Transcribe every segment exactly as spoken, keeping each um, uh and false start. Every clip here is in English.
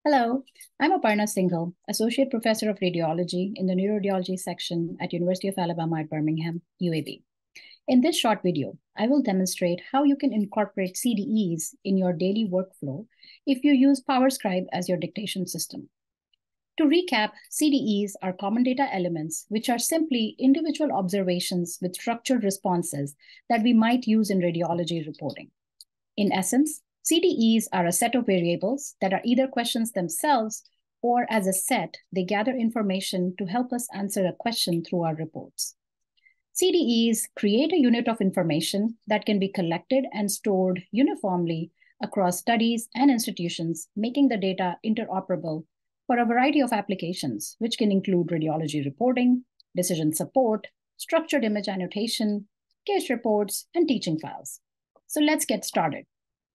Hello, I'm Aparna Singhal, Associate Professor of Radiology in the Neuroradiology section at University of Alabama at Birmingham, U A B. In this short video, I will demonstrate how you can incorporate C D Es in your daily workflow if you use PowerScribe as your dictation system. To recap, C D Es are common data elements, which are simply individual observations with structured responses that we might use in radiology reporting. In essence, C D Es are a set of variables that are either questions themselves or as a set, they gather information to help us answer a question through our reports. C D Es create a unit of information that can be collected and stored uniformly across studies and institutions, making the data interoperable for a variety of applications, which can include radiology reporting, decision support, structured image annotation, case reports, and teaching files. So let's get started.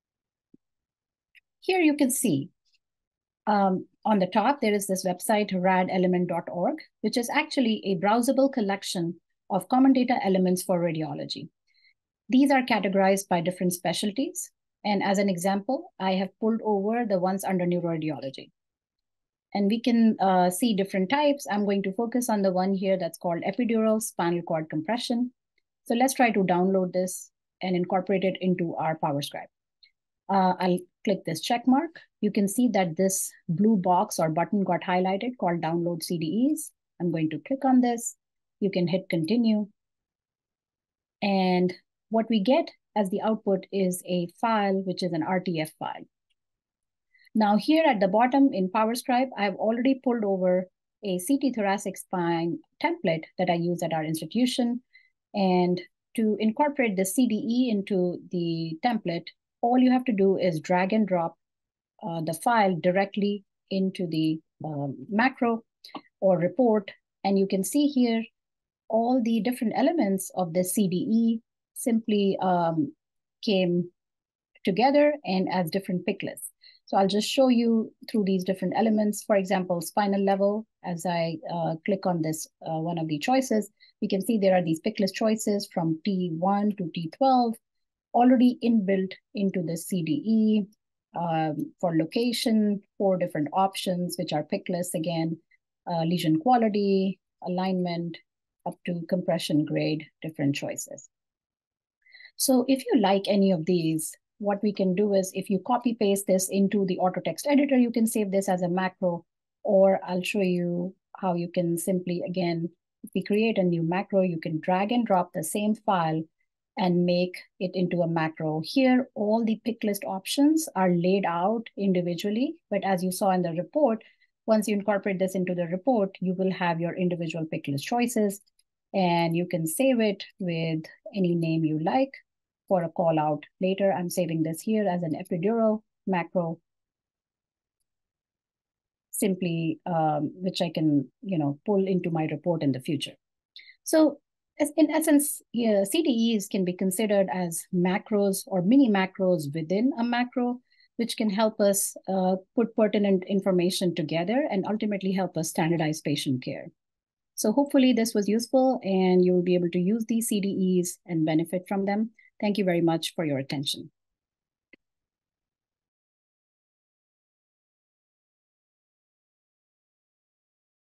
Here you can see um, on the top, there is this website, rad element dot org, which is actually a browsable collection of common data elements for radiology. These are categorized by different specialties. And as an example, I have pulled over the ones under neuroradiology. And we can uh, see different types. I'm going to focus on the one here that's called epidural spinal cord compression. So let's try to download this and incorporate it into our PowerScribe. Uh, I'll click this check mark. You can see that this blue box or button got highlighted called Download C D Es. I'm going to click on this. You can hit continue. And what we get as the output is a file, which is an R T F file. Now here at the bottom in PowerScribe, I've already pulled over a C T thoracic spine template that I use at our institution. And to incorporate the C D E into the template, all you have to do is drag and drop uh, the file directly into the um, macro or report. And you can see here all the different elements of the C D E simply um, came together and as different pick lists. So I'll just show you through these different elements. For example, spinal level, as I uh, click on this, uh, one of the choices, we can see there are these pick list choices from T one to T twelve, already inbuilt into the C D E. Um, for location, four different options, which are pick lists again, uh, lesion quality, alignment, up to compression grade, different choices. So if you like any of these, what we can do is if you copy paste this into the auto text editor, you can save this as a macro, or I'll show you how you can simply, again, if we create a new macro, you can drag and drop the same file and make it into a macro. Here, all the pick list options are laid out individually, but as you saw in the report, once you incorporate this into the report, you will have your individual pick list choices, and you can save it with any name you like for a call out later. I'm saving this here as an epidural macro, simply, um, which I can, you know, pull into my report in the future. So in essence, yeah, C D Es can be considered as macros or mini macros within a macro, which can help us uh, put pertinent information together and ultimately help us standardize patient care. So hopefully this was useful and you will be able to use these C D Es and benefit from them. Thank you very much for your attention.